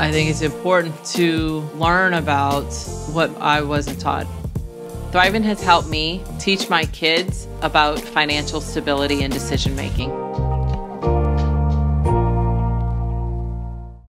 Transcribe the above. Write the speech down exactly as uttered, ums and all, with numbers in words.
I think it's important to learn about what I wasn't taught. Thrivent has helped me teach my kids about financial stability and decision making.